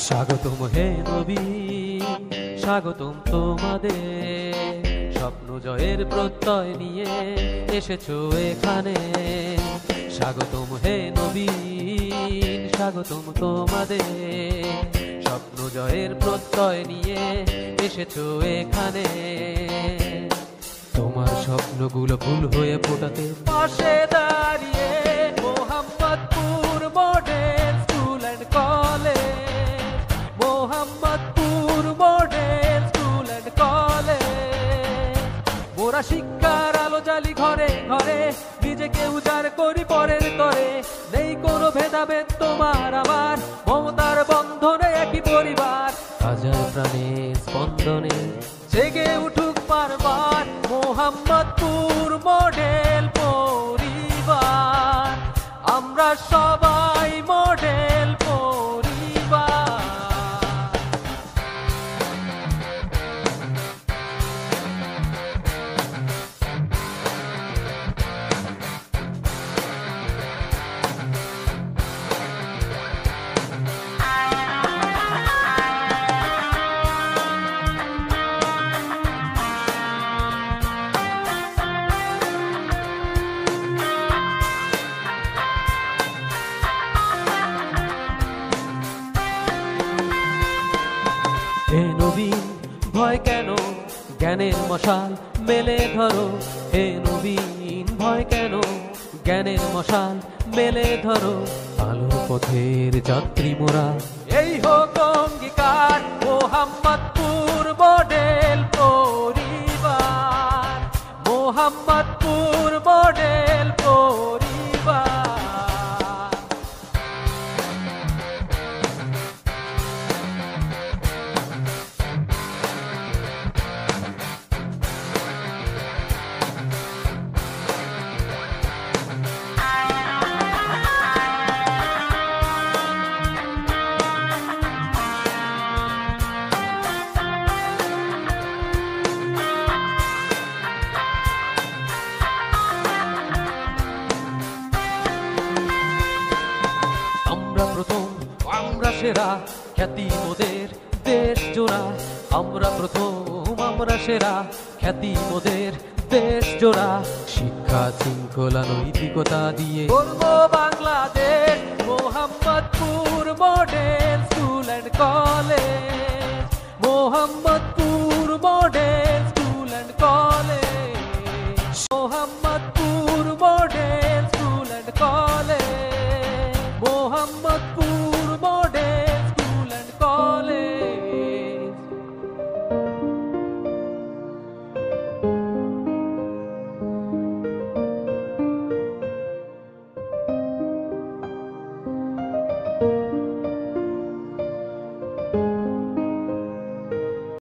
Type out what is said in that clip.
স্বাগতম হে নবী, স্বাগতম তোমাদের। স্বপ্ন জয়ের প্রত্যয় নিয়ে এসেছো এখানে। স্বাগতম হে নবী, স্বাগতম তোমাদের। স্বপ্ন জয়ের প্রত্যয় নিয়ে এসেছো এখানে। তোমার স্বপ্নগুলো ফুল হয়ে ফোটাতে পাশে দাঁড়িয়ে Mohammadpur model school and college, Mohammadpur model school and college. মোরা শিক্ষার আলো জ্বালি ঘরে ঘরে, নিজেকে উজাড় করি পরের তরে। নেই কোনো ভেদাভেদ তোমার আমার, মমতার বন্ধনে একই পরিবার। হাজার প্রাণের স্পন্দনে জেগে উঠুক বারবার মোহাম্মদপুর মডেল পরিবার। আমরা সবাই মডেল পরিবার। হে নবীন ভয় কেন, জ্ঞানের মশাল মেলে ধরো। হে নবীন ভয় কেন, জ্ঞানের মশাল মেলে ধরো। আলো পথের যাত্রী মোরা, এই হোক অঙ্গীকার মোহাম্মদপুর মডেল পরিবার। মোহাম্মদপুর মডেল পরিবার। আমরা প্রথম, আমরা সেরা, খ্যাতি মোদের দেশ জোড়া। আমরা প্রথম, আমরা সেরা, খ্যাতি মোদের দেশ জোড়া। শিক্ষা শৃঙ্খলা নৈতিকতা দিয়ে গর্ব Bangladesh. Mohammadpur model school and college, Mohammadpur model